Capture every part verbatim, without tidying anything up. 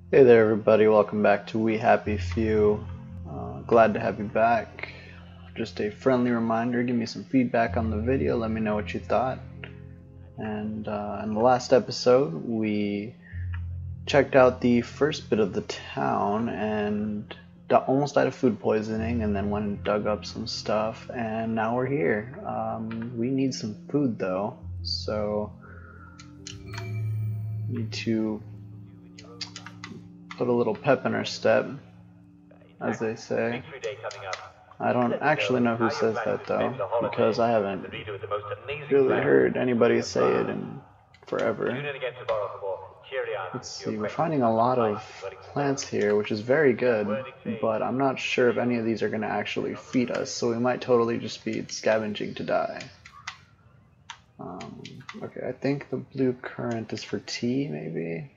Hey there everybody, welcome back to We Happy Few. Uh, glad to have you back. Just a friendly reminder, give me some feedback on the video, let me know what you thought. And uh, in the last episode we checked out the first bit of the town and almost died of food poisoning, and then went and dug up some stuff, and now we're here. Um, we need some food though, so need to put a little pep in our step, as they say. I don't actually know who says that though, because I haven't really heard anybody say it in forever. Let's see, we're finding a lot of plants here, which is very good, but I'm not sure if any of these are going to actually feed us, so we might totally just be scavenging to die. Um, okay, I think the blue currant is for tea, maybe?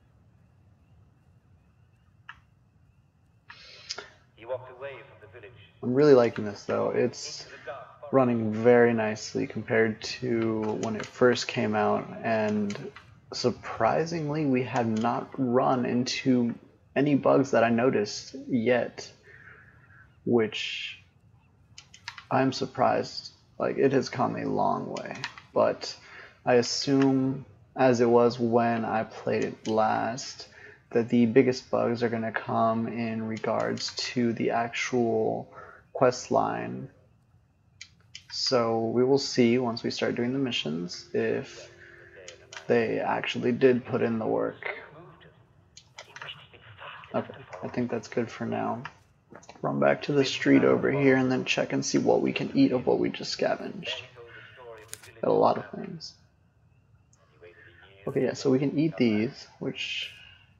I'm really liking this though. It's running very nicely compared to when it first came out, and surprisingly we have not run into any bugs that I noticed yet, which I'm surprised. Like, it has come a long way, but I assume, as it was when I played it last, that the biggest bugs are going to come in regards to the actual quest line. So we will see once we start doing the missions if they actually did put in the work. Okay, I think that's good for now. Run back to the street over here and then check and see what we can eat of what we just scavenged. Got a lot of things. Okay, yeah, so we can eat these, which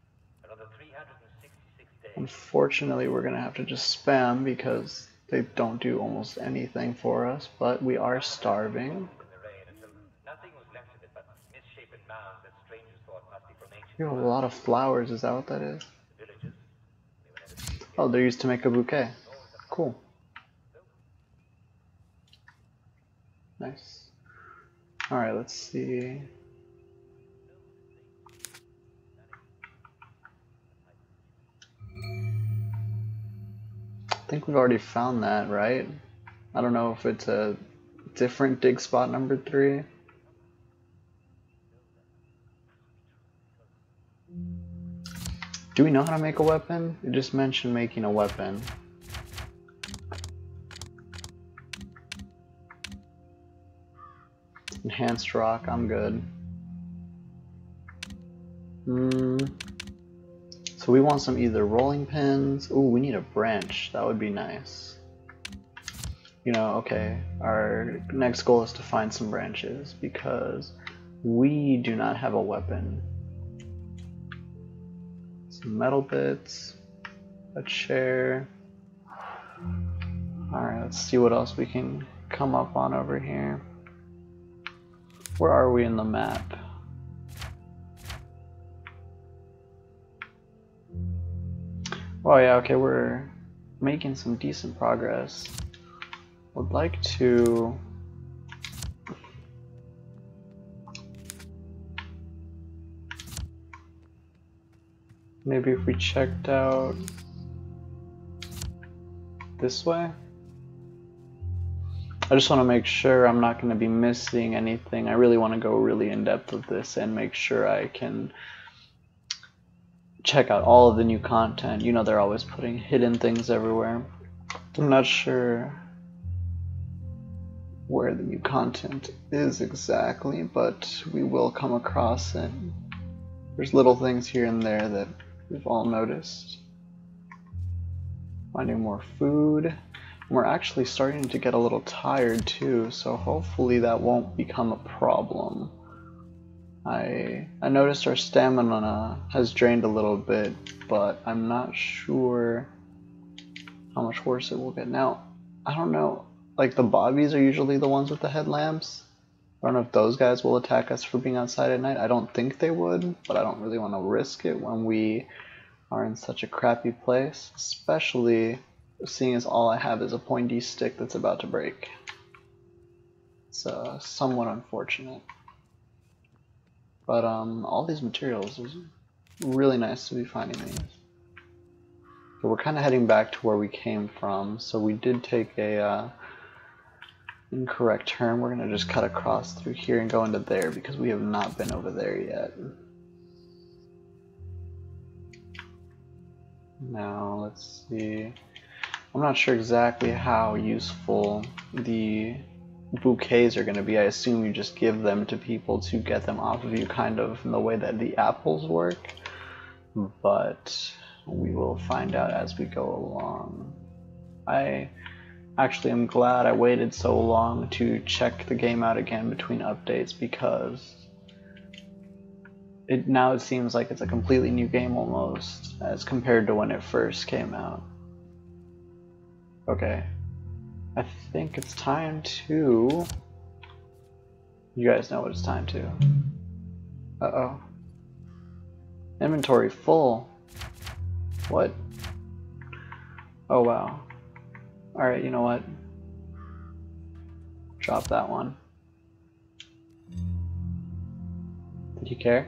unfortunately we're gonna have to just spam because they don't do almost anything for us, but we are starving. You have a lot of flowers, is that what that is? Oh, they're used to make a bouquet. Cool. Nice. Alright, let's see. I think we've already found that, right? I don't know if it's a different dig spot number three. Do we know how to make a weapon? It just mentioned making a weapon. Enhanced rock, I'm good. Hmm. So we want some either rolling pins. Ooh, we need a branch. That would be nice. You know, okay, our next goal is to find some branches because we do not have a weapon. Some metal bits, a chair. Alright, let's see what else we can come up on over here. Where are we in the map? Oh yeah, okay, we're making some decent progress. Would like to maybe if we checked out this way. I just want to make sure I'm not going to be missing anything. I really want to go really in depth with this and make sure I can check out all of the new content. You know, they're always putting hidden things everywhere. I'm not sure where the new content is exactly, but we will come across it. There's little things here and there that we've all noticed. Finding more food. We're actually starting to get a little tired too, so hopefully that won't become a problem. I I noticed our stamina has drained a little bit, but I'm not sure how much worse it will get. Now, I don't know, like the bobbies are usually the ones with the headlamps. I don't know if those guys will attack us for being outside at night. I don't think they would, but I don't really want to risk it when we are in such a crappy place, especially seeing as all I have is a pointy stick that's about to break. It's uh, somewhat unfortunate. But um, all these materials, really nice to be finding these. But we're kind of heading back to where we came from, so we did take a uh, incorrect turn. We're going to just cut across through here and go into there because we have not been over there yet. Now, let's see. I'm not sure exactly how useful the bouquets are going to be. I assume you just give them to people to get them off of you, kind of in the way that the apples work. But we will find out as we go along. I actually am glad I waited so long to check the game out again between updates, because it now it seems like it's a completely new game almost as compared to when it first came out. Okay, I think it's time to... You guys know what it's time to. Uh-oh. Inventory full. What? Oh wow. Alright, you know what? Drop that one. Did you care?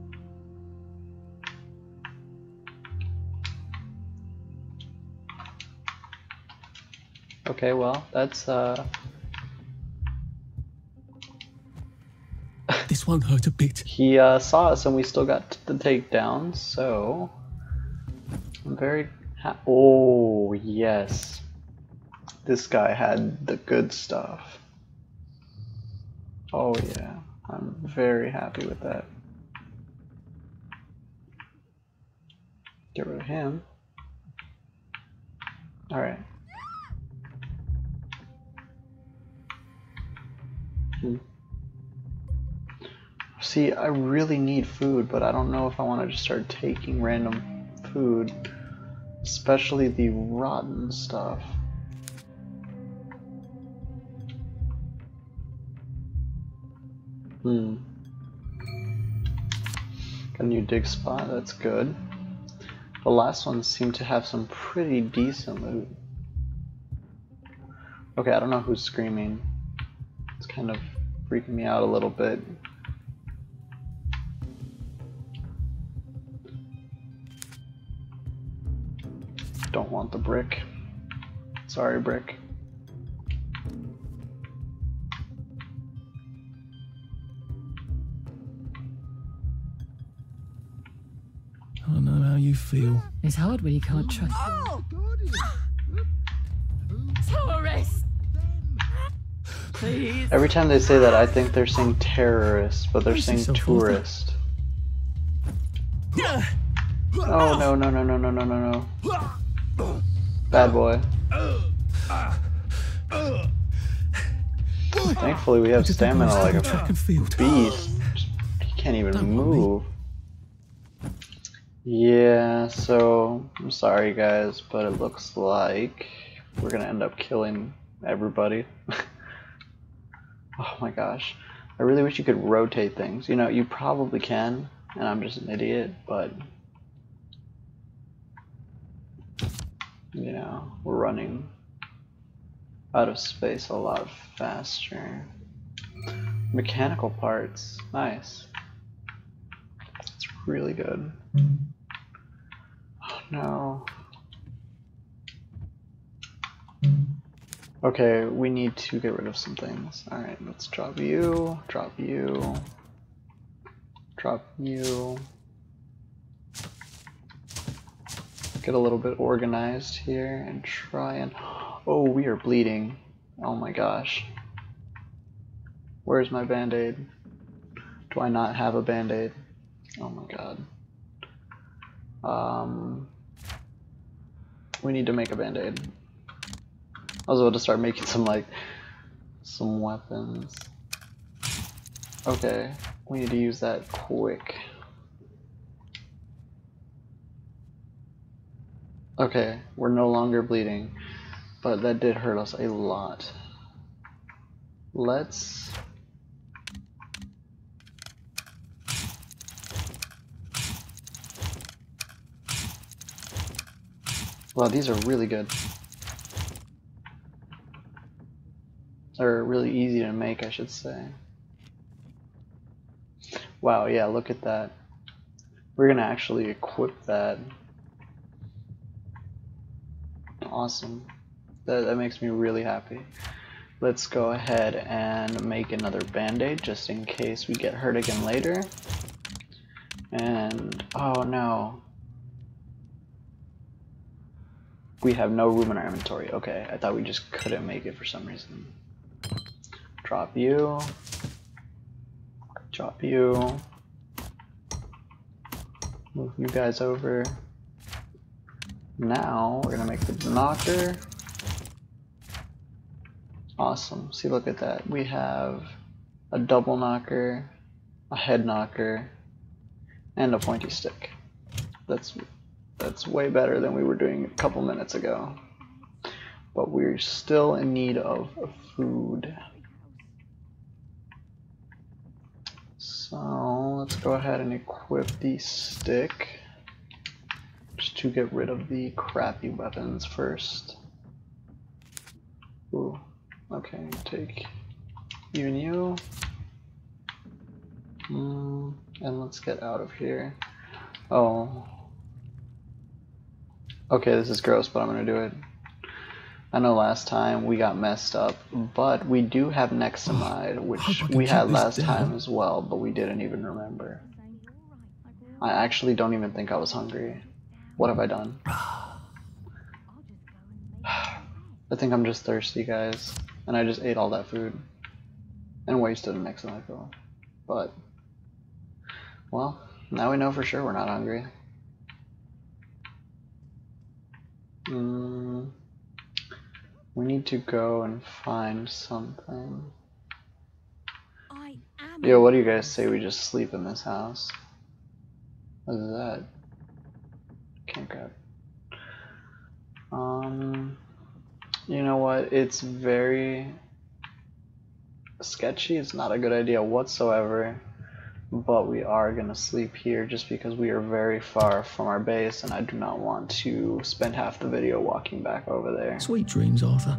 Okay, well, that's uh... This won't hurt a bit. He uh, saw us and we still got the takedown, so... I'm very ha- Oh, yes. This guy had the good stuff. Oh yeah, I'm very happy with that. Get rid of him. Alright. Hmm. See, I really need food, but I don't know if I want to just start taking random food, especially the rotten stuff. Hmm. Got a new dig spot, that's good. The last ones seem to have some pretty decent loot. Okay, I don't know who's screaming. It's kind of freaking me out a little bit. Don't want the brick. Sorry, brick. I don't know how you feel. It's hard when you can't trust. Oh! Tourists! Please. Every time they say that, I think they're saying terrorist, but they're Brace saying yourself, tourist. Oh no no no no no no no no! Bad boy. Thankfully, we have Just take stamina one like step on track a and field. beast. He can't even Don't want me. move. Yeah, so I'm sorry guys, but it looks like we're gonna end up killing everybody. Oh my gosh. I really wish you could rotate things. You know, you probably can, and I'm just an idiot, but you know, we're running out of space a lot faster. Mechanical parts, nice. It's really good. Oh no. Okay, we need to get rid of some things. Alright, let's drop you, drop you, drop you. Get a little bit organized here and try and... Oh, we are bleeding. Oh my gosh. Where's my band-aid? Do I not have a band-aid? Oh my god. Um, we need to make a band-aid. I was about to start making some, like, some weapons. Okay, we need to use that quick. Okay, we're no longer bleeding, but that did hurt us a lot. Let's... Wow, these are really good. They're really easy to make, I should say. Wow, yeah, look at that. We're gonna actually equip that. Awesome. That, that makes me really happy. Let's go ahead and make another band-aid just in case we get hurt again later. And oh no. We have no room in our inventory. Okay, I thought we just couldn't make it for some reason. Drop you. Drop you. Move you guys over. Now we're gonna make the knocker. Awesome. See, look at that. We have a double knocker, a head knocker, and a pointy stick. That's that's way better than we were doing a couple minutes ago. But we're still in need of food. So let's go ahead and equip the stick. Just to get rid of the crappy weapons first. Ooh. Okay, take even you. Mm, and let's get out of here. Oh. Okay, this is gross, but I'm gonna do it. I know last time we got messed up, but we do have Nexamide, which we had last time as well, but we didn't even remember. I actually don't even think I was hungry. What have I done? I think I'm just thirsty, guys. And I just ate all that food. And wasted an Nexamide pill. But, well, now we know for sure we're not hungry. Mm, we need to go and find something. Yo, what do you guys say we just sleep in this house? What is that? Can't grab. Um, you know what? It's very sketchy. It's not a good idea whatsoever. But we are gonna sleep here just because we are very far from our base, and I do not want to spend half the video walking back over there. Sweet dreams, Arthur.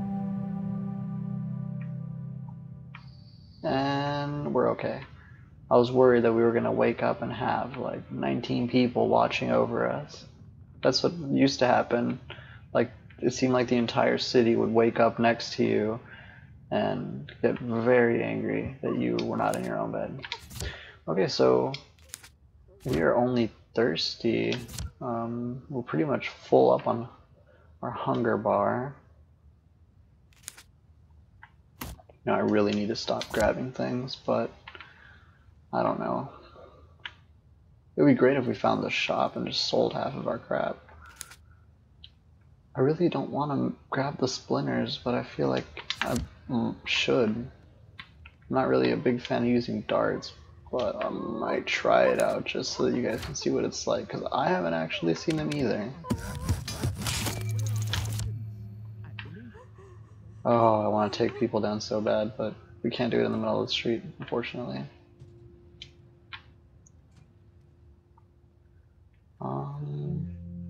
And we're okay. I was worried that we were gonna wake up and have like nineteen people watching over us. That's what used to happen. Like, it seemed like the entire city would wake up next to you and get very angry that you were not in your own bed. Okay, so we are only thirsty. Um, we're pretty much full up on our hunger bar. Now I really need to stop grabbing things, but I don't know. It would be great if we found the shop and just sold half of our crap. I really don't want to grab the splinters, but I feel like I mm, should. I'm not really a big fan of using darts, but I might try it out just so that you guys can see what it's like, because I haven't actually seen them either. Oh, I want to take people down so bad, but we can't do it in the middle of the street, unfortunately. Um,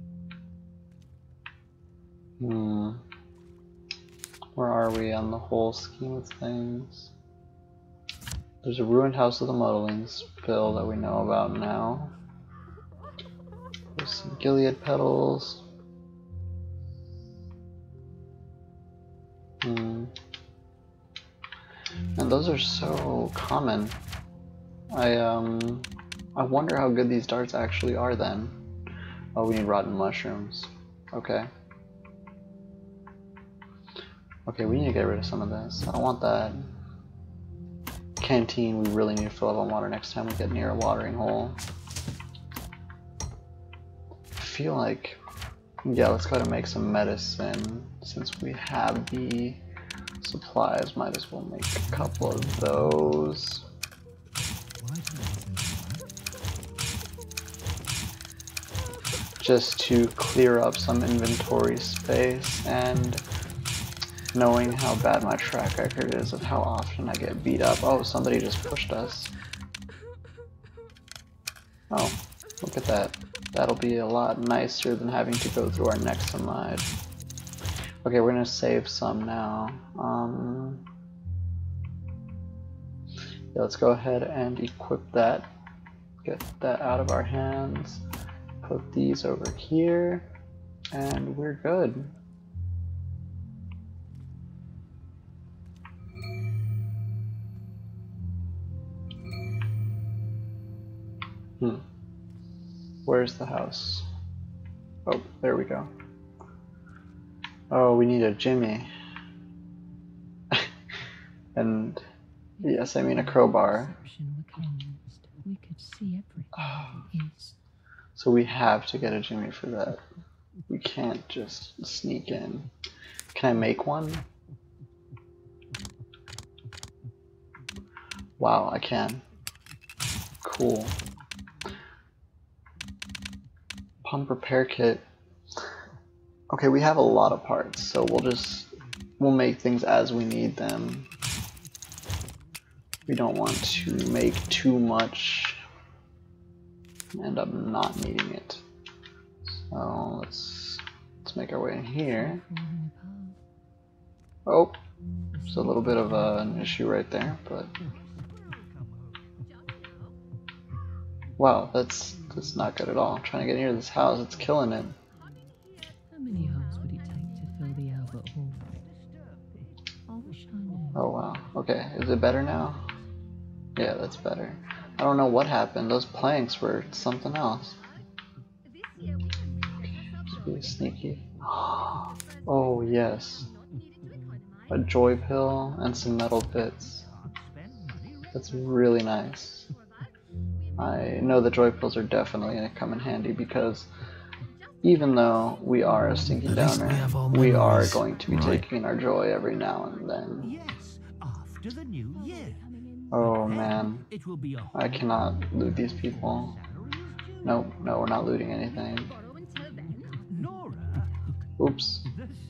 hmm. Where are we on the whole scheme of things? There's a ruined house of the muddlings pill that we know about now. There's some Gilead petals. Hmm. And those are so common. I um I wonder how good these darts actually are then. Oh, we need rotten mushrooms. Okay. Okay, we need to get rid of some of this. I don't want that. Canteen, we really need to fill up on water next time we get near a watering hole. I feel like, yeah, let's go ahead and make some medicine. Since we have the supplies, might as well make a couple of those. Just to clear up some inventory space, and knowing how bad my track record is of how often I get beat up. Oh, somebody just pushed us. Oh, look at that. That'll be a lot nicer than having to go through our Nexamide. Okay, we're gonna save some now. Um, yeah, let's go ahead and equip that. Get that out of our hands. Put these over here, and we're good. Hmm. Where's the house? Oh, there we go. Oh, we need a Jimmy. And yes, I mean a crowbar. We could see everything. So we have to get a Jimmy for that. We can't just sneak in. Can I make one? Wow, I can. Cool. Pump repair kit. Okay, we have a lot of parts, so we'll just we'll make things as we need them. We don't want to make too much and end up not needing it. So let's let's make our way in here. Oh, there's a little bit of uh, an issue right there, but wow, that's that's not good at all. I'm trying to get near this house, it's killing it. How many holes would it take to fill the Albert Hall? I wish I knew. Oh wow. Okay, is it better now? Yeah, that's better. I don't know what happened. Those planks were something else. Just be sneaky. Oh yes. A joy pill and some metal bits. That's really nice. I know the joy pills are definitely going to come in handy because even though we are a stinking downer, we are going to be taking our joy every now and then. Yes, after the new year. Oh man, I cannot loot these people. Nope, no, we're not looting anything. Oops.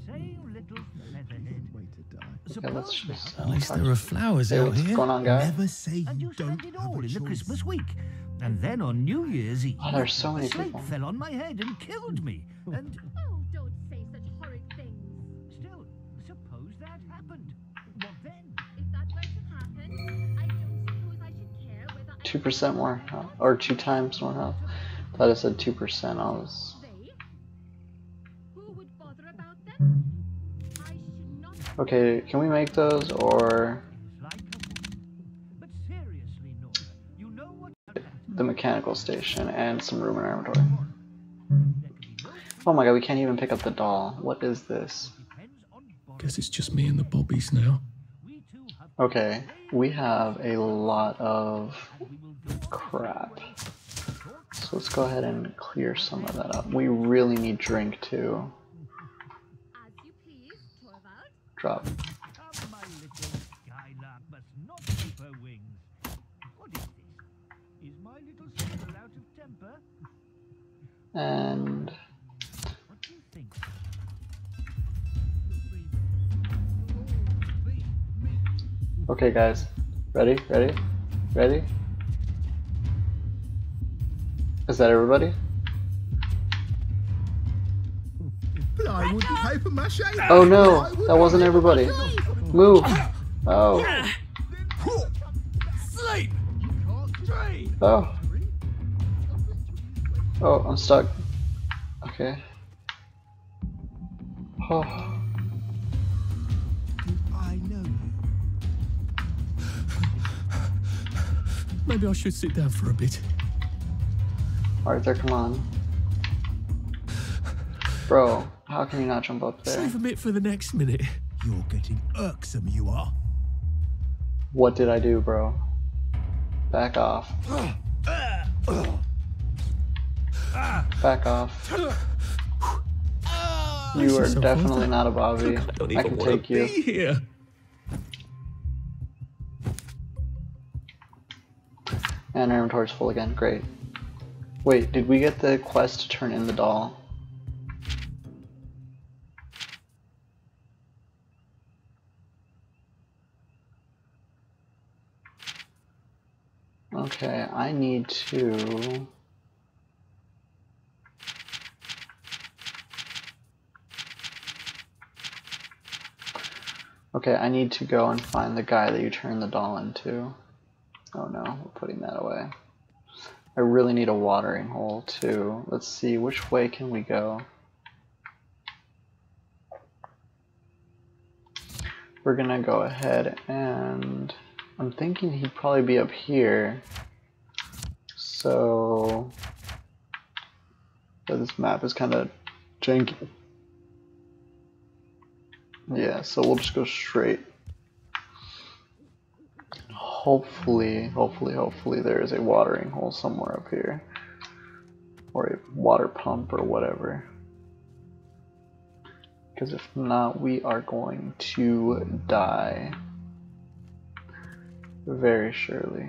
Okay, let's just. At least there are flowers Hey, out what's here. going on, guy? Never say you don't it all in the Christmas week. And then on New Year's Eve, Oh, there's so many a slate people. fell on my head and killed me. And Oh, don't say such horrid things. still, suppose that happened. What then? If that were to happen, I don't suppose I should care whether I Two percent more health, or two times more health. Thought it said two percent. I was. they? Who would bother about them? I should not. Okay, can we make those or It's like a woman. But seriously, Nora, you know what? the mechanical station and some room in our inventory? Oh my god, we can't even pick up the doll. What is this? Guess it's just me and the bobbies now. Okay, we have a lot of crap. So let's go ahead and clear some of that up. We really need drink too. As you please, Torvald. Drop. Come, my little skylark must not keep her wings. What is this? Is my little squirrel out of temper? And What do you think? okay guys, ready, ready, ready? Is that everybody? Plywood and paper mache. Oh no, that wasn't everybody. Move. Oh. Sleep. Dream. Oh. Oh, I'm stuck. Okay. Oh. I know you. Maybe I should sit down for a bit. Arthur, come on. Bro, how can you not jump up there? Save a bit for the next minute. You're getting irksome, you are. What did I do, bro? Back off. Back off. You are So definitely far, not a Bobby. I don't I even can want to take you. be here. And our inventory's full again. Great. Wait, did we get the quest to turn in the doll? Okay, I need to... Okay, I need to go and find the guy that you turned the doll into. Oh no, we're putting that away. I really need a watering hole too. Let's see, which way can we go? We're gonna go ahead and I'm thinking he'd probably be up here. So but this map is kind of janky. Yeah, so we'll just go straight. Hopefully, hopefully, hopefully there is a watering hole somewhere up here. Or a water pump or whatever. Because if not, we are going to die. Very surely.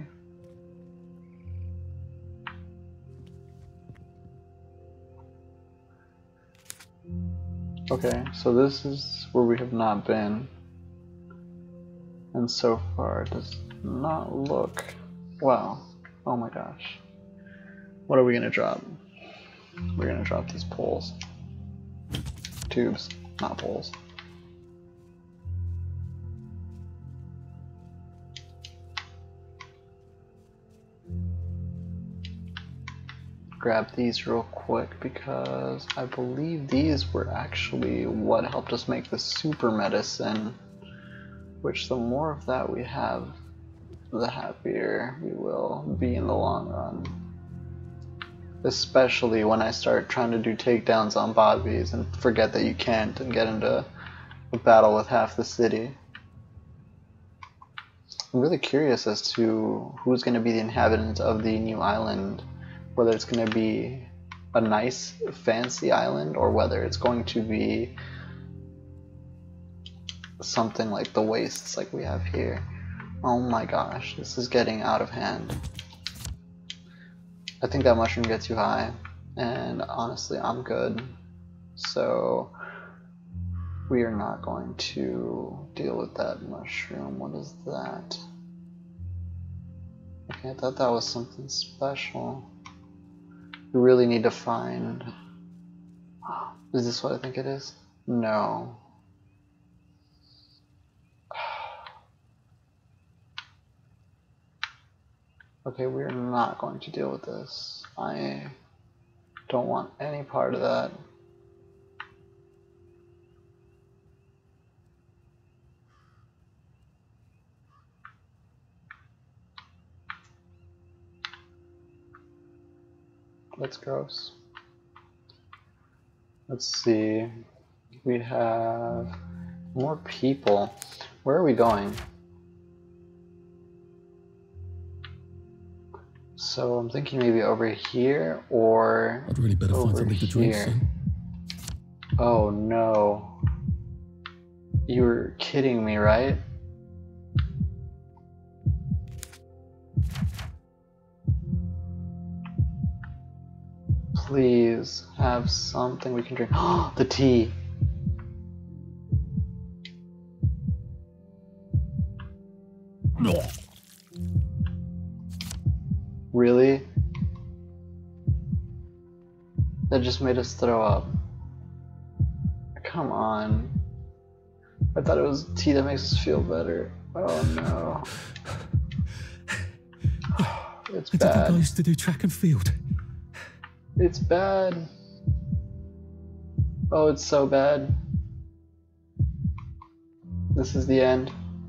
Okay, so this is where we have not been. And so far it does not look... Wow. Oh my gosh. What are we gonna drop? We're gonna drop these poles. Tubes, not poles. Grab these real quick because I believe these were actually what helped us make the super medicine, which the more of that we have, the happier we will be in the long run. Especially when I start trying to do takedowns on bobbies and forget that you can't and get into a battle with half the city. I'm really curious as to who's going to be the inhabitant of the new island. Whether it's going to be a nice, fancy island, or whether it's going to be something like the wastes like we have here. Oh my gosh, this is getting out of hand. I think that mushroom gets you high, and honestly, I'm good. So, we are not going to deal with that mushroom. What is that? Okay, I thought that was something special. We really need to find... Is this what I think it is? No. Okay, we're not going to deal with this. I don't want any part of that. That's gross. Let's see. We have more people. Where are we going? So I'm thinking maybe over here or I'd really better find over something to drink here. soon. Oh no. You were kidding me, right? Please have something we can drink. Oh, the tea. Really? That just made us throw up. Come on. I thought it was tea that makes us feel better. Oh no. It's I did think I bad. used to do track and field. It's bad. Oh, it's so bad. This is the end.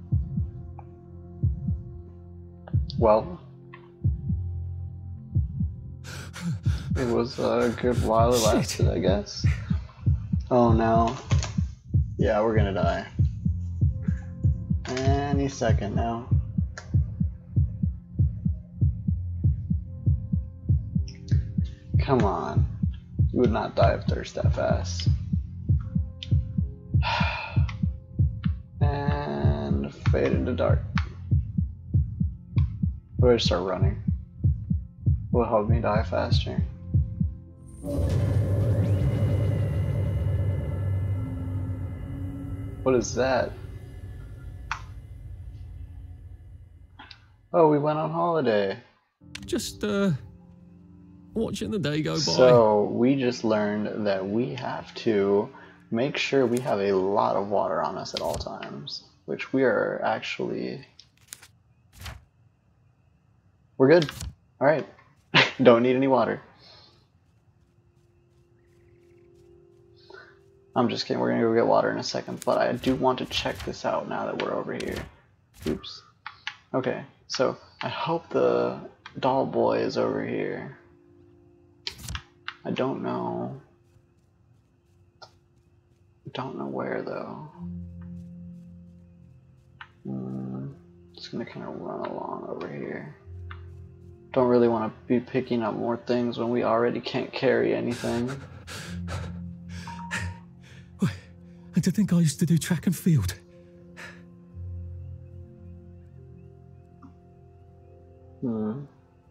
Well, it was a good while it lasted, I guess. Oh no. Yeah, we're gonna die. Any second now. Come on. You would not die of thirst that fast. And fade into dark. Or I start running. Will help me die faster. What is that? Oh, we went on holiday. Just, uh, watching the day go by. So we just learned that we have to make sure we have a lot of water on us at all times, which we are actually... We're good. All right. Don't need any water. I'm just kidding, we're gonna go get water in a second, but I do want to check this out now that we're over here. Oops. Okay, so I hope the doll boy is over here. I don't know. Don't know where though. Mm, just gonna kind of run along over here. Don't really want to be picking up more things when we already can't carry anything. And to think I used to do track and field. Hmm.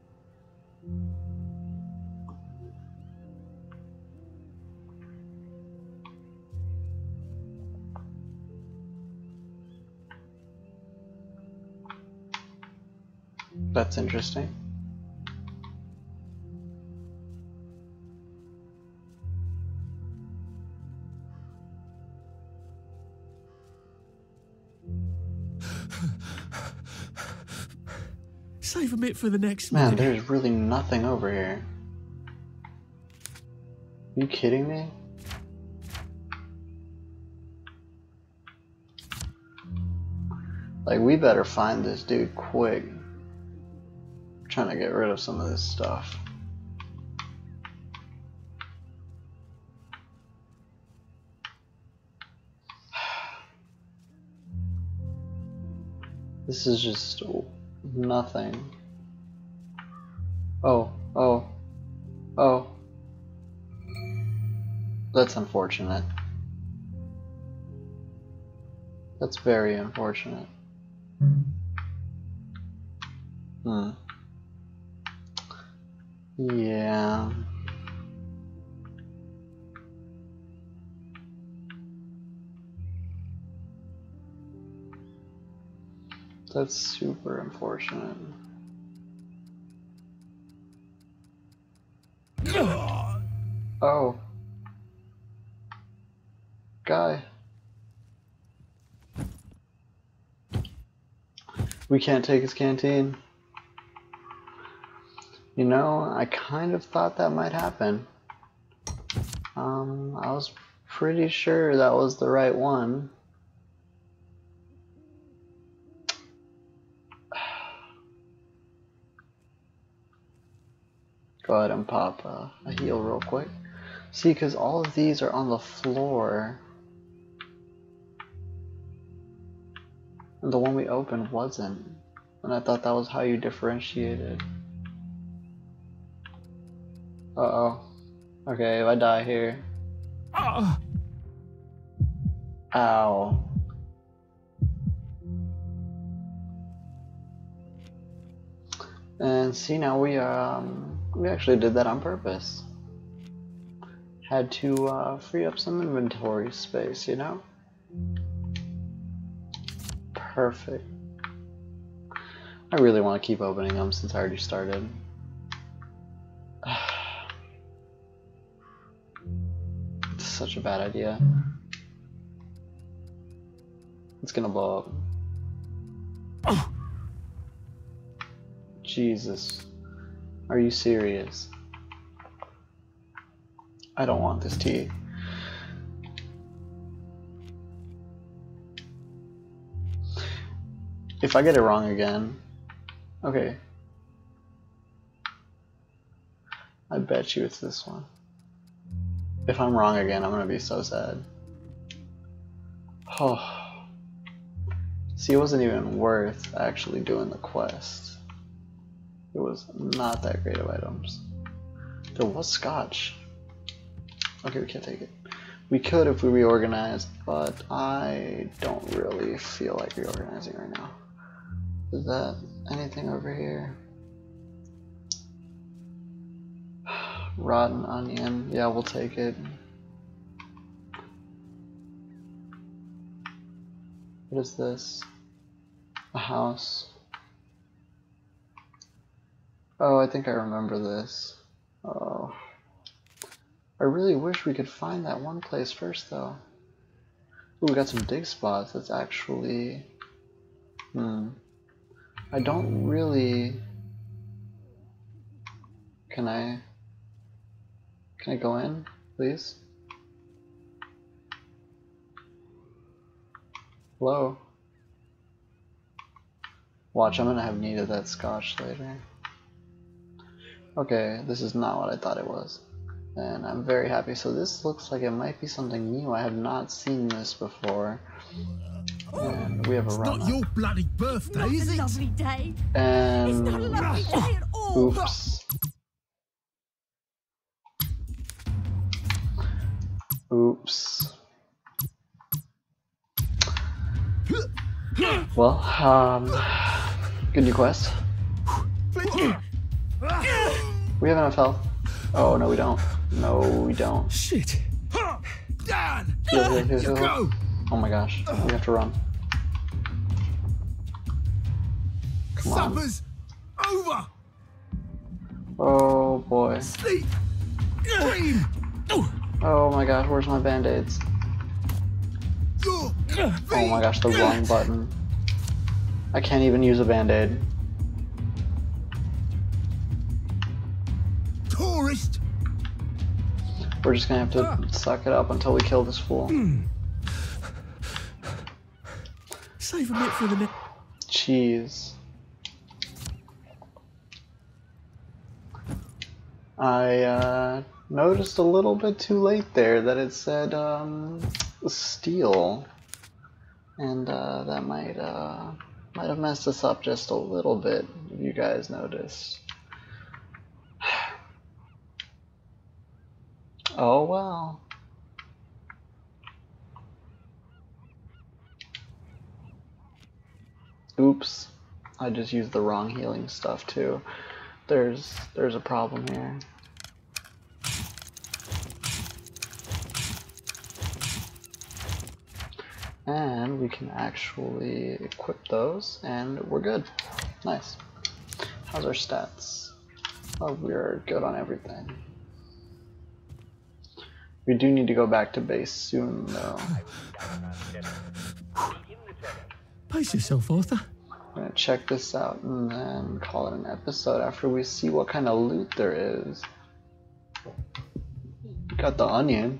That's interesting. Save a bit for the next Man, minute. there's really nothing over here. Are you kidding me? Like, we better find this dude quick. I'm trying to get rid of some of this stuff. This is just nothing. Oh, oh, oh. That's unfortunate. That's very unfortunate. Hmm. Yeah. That's super unfortunate. Oh. Guy. We can't take his canteen. You know, I kind of thought that might happen. Um, I was pretty sure that was the right one. Go ahead and pop uh, a heal real quick. See, because all of these are on the floor. And the one we opened wasn't. And I thought that was how you differentiated. Uh-oh. Okay, if I die here. Ah. Ow. And see, now we um we actually did that on purpose. Had to uh, free up some inventory space, you know? Perfect. I really want to keep opening them since I already started. It's such a bad idea. It's gonna blow up. Oh. Jesus. Are you serious? I don't want this tea. If I get it wrong again, okay. I bet you it's this one. If I'm wrong again, I'm gonna be so sad. Oh. See, it wasn't even worth actually doing the quest. It was not that great of items. There was scotch. Okay, we can't take it. We could if we reorganized, but I don't really feel like reorganizing right now. Is that anything over here? Rotten onion. Yeah, we'll take it. What is this? A house. Oh, I think I remember this. Oh. I really wish we could find that one place first, though. Ooh, we got some dig spots. That's actually... Hmm. I don't really Can I... Can I go in, please? Hello? Watch, I'm gonna have need of that scotch later. Okay, this is not what I thought it was. And I'm very happy. So this looks like it might be something new. I have not seen this before. And we have a It's run. not your bloody birthday, Not is a it? lovely day. And It's not a lovely day at all. oops. Oops. Well, um, good new quest. We have enough health. Oh no, we don't. No, we don't. Shit. Dan! Heal, heal, heal, heal. Go! Oh my gosh, we have to run. Come on. Supper's over! Oh boy. Sleep! Dream! Oh my gosh, where's my band-aids? You're Oh my gosh, the wrong button. I can't even use a band-aid. tourist! We're just gonna have to suck it up until we kill this fool. Save a bit for the next. Jeez. I uh, noticed a little bit too late there that it said um, steel, and uh, that might uh, might have messed us up just a little bit. If you guys noticed. Oh well. Oops. I just used the wrong healing stuff too. There's there's a problem here. And we can actually equip those and we're good. Nice. How's our stats? Oh, we're good on everything. We do need to go back to base soon though. Pace yourself, Arthur. We're gonna check this out and then call it an episode after we see what kind of loot there is. Got the onion.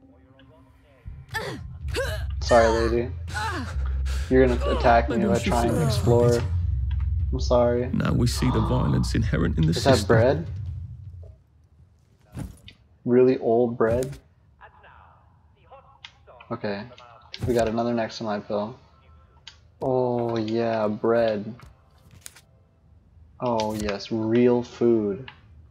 Sorry, lady. You're gonna attack me if I try and explore. I'm sorry. Now we see the violence inherent in the Is system. that bread? Really old bread? Okay. We got another next to my pill. Oh yeah, bread. Oh yes, real food.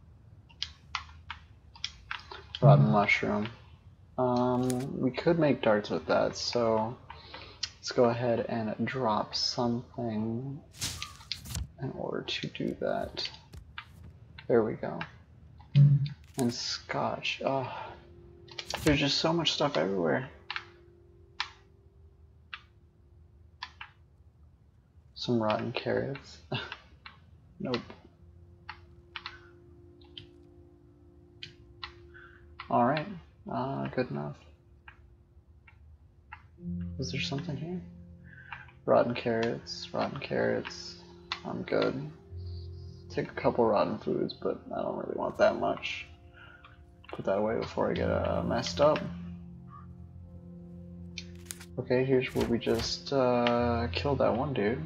Rotten mushroom. Um, we could make darts with that, so let's go ahead and drop something in order to do that. There we go. And scotch. Oh, there's just so much stuff everywhere. Some rotten carrots. Nope. Alright, uh, good enough. Is there something here? Rotten carrots, rotten carrots. I'm good. Take a couple rotten foods, but I don't really want that much. Put that away before I get uh, messed up. Okay, here's where we just uh, killed that one dude.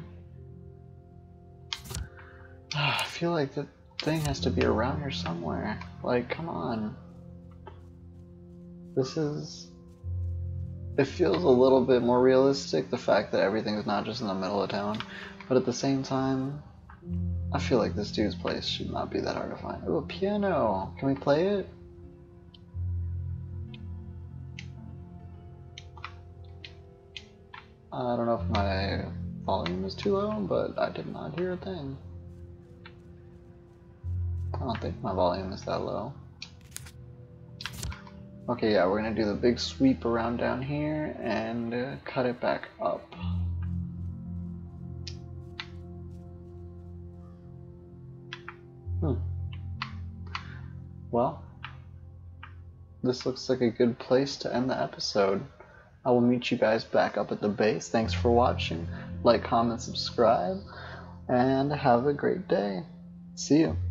I feel like the thing has to be around here somewhere. Like, come on. This is... It feels a little bit more realistic, the fact that everything's not just in the middle of town. But at the same time, I feel like this dude's place should not be that hard to find. Ooh, a piano! Can we play it? I don't know if my volume is too low, but I did not hear a thing. I don't think my volume is that low. Okay, yeah, we're gonna do the big sweep around down here and uh, cut it back up. Hmm. Well, this looks like a good place to end the episode. I will meet you guys back up at the base. Thanks for watching. Like, comment, subscribe, and have a great day. See you.